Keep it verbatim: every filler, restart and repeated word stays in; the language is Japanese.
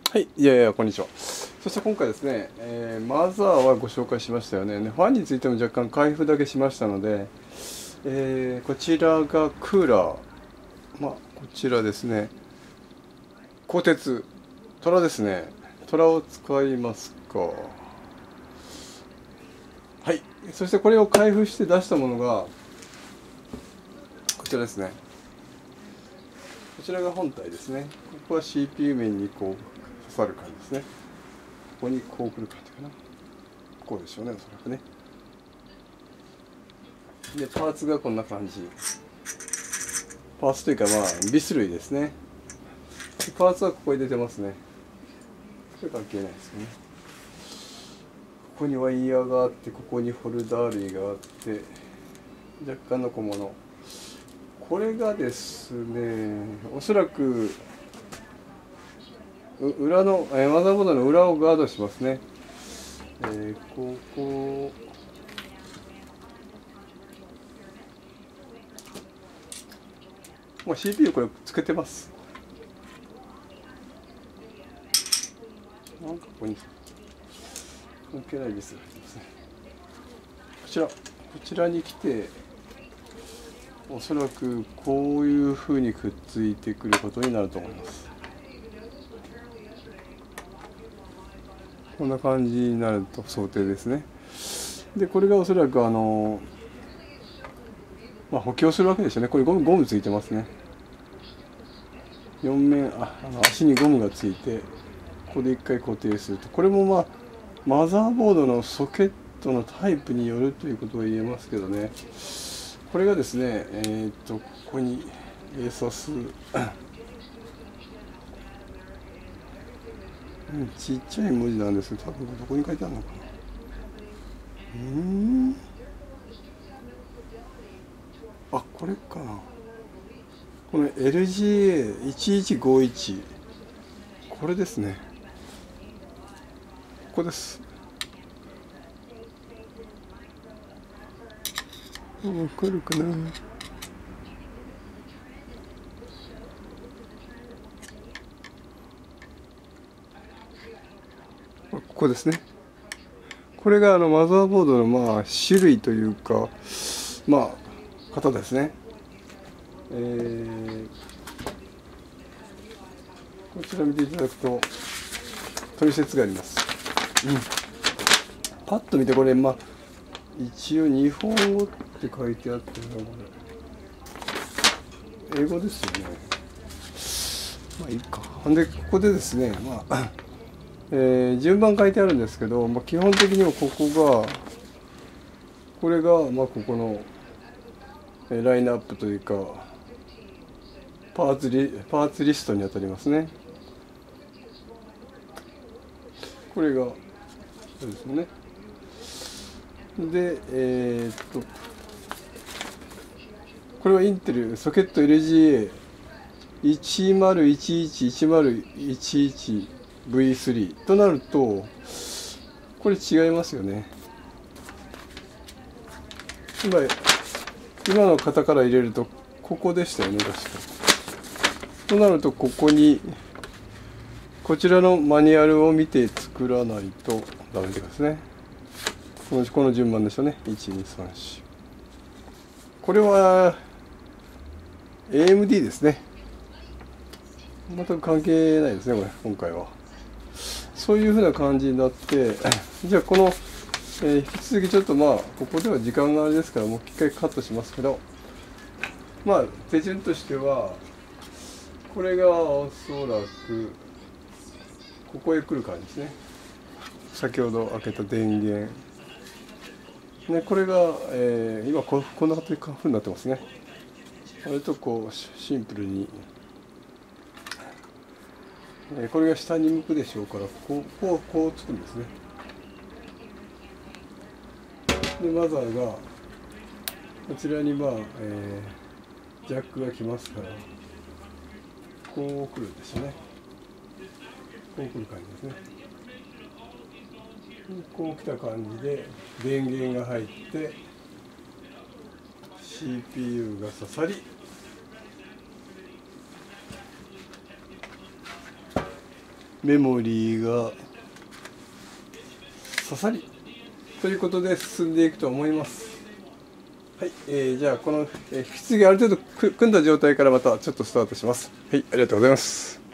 はい、いやいや、こんにちは。そして今回ですね、えーマザーはご紹介しましたよね。でファンについても若干開封だけしましたので、えーこちらがクーラー。まあ、こちらですね、鋼鉄、虎ですね。虎を使いますか。はい。そしてこれを開封して出したものが、こちらですね。こちらが本体ですね。ここは シーピーユー 面にこう刺さる感じですね。ここにこう来る感じかな。こうでしょうね、おそらくね。で、パーツがこんな感じ。パーツというか、まあ、ビス類ですね。パーツはここに出てますね。これ関係ないですよね。ここにワイヤーがあって、ここにホルダー類があって、若干の小物。これがですね、おそらく、裏の、えマザーボードの裏をガードしますね。えー、ここ、もう シーピーユー これつけてます。なんかここに関係ないミスが入ってますね。こちら、こちらに来て、おそらくこういうふうにくっついてくることになると思います。こんな感じになると想定ですね。で、これがおそらくあの、まあ、補強するわけですよね。これゴム、ゴムついてますね。よん面、あ、あの足にゴムがついて、ここで一回固定すると。これもまあ、マザーボードのソケットのタイプによるということが言えますけどね。これがですね、えー、っと、ここに エーサス、うん、ちっちゃい文字なんですけど、多分どこに書いてあるのかな。うーん。あ、これかな。この エルジーエーいちいちごいち。これですね。ここです。わかるかな。ここですね。これがあのマザーボードのまあ種類というか、まあ型ですね。えー、こちら見ていただくと取説があります。うん、パッと見てこれ、まあ一応日本語って書いてあってるのこれ英語ですよね。まあいいか。ほんでここでですね、まあえー、順番書いてあるんですけど、まあ、基本的にはここがこれがまあここのラインナップというかパーツリパーツリストにあたりますね。これがそうですね。で、えー、っとこれはインテルソケット エルジーエーいちまるいちいちいちまるいちいちブイスリー となるとこれ違いますよね。今今の型から入れるとここでしたよね確か。となるとここにこちらのマニュアルを見て作らないとダメですね。このこの順番でしたね。いちにさんよん。これは エーエムディー ですね。全く関係ないですねこれ今回は。そういうふうな感じになってじゃあこの、えー、引き続きちょっとまあここでは時間があれですからもう一回カットしますけど、まあ手順としてはこれがおそらくここへ来る感じですね。先ほど開けた電源ね、これが、えー、今ここんなふうになってますね。割とこうシンプルに、えー、これが下に向くでしょうからこうこうこうつくんですね。でマザーがこちらにまあ、えー、ジャックが来ますからこう来るんですよね。こう来る感じですね。こう来た感じで電源が入って シーピーユー が刺さりメモリーが刺さりということで進んでいくと思います。はい、えー、じゃあこの、えー、引き継ぎある程度く組んだ状態からまたちょっとスタートします。はい、ありがとうございます。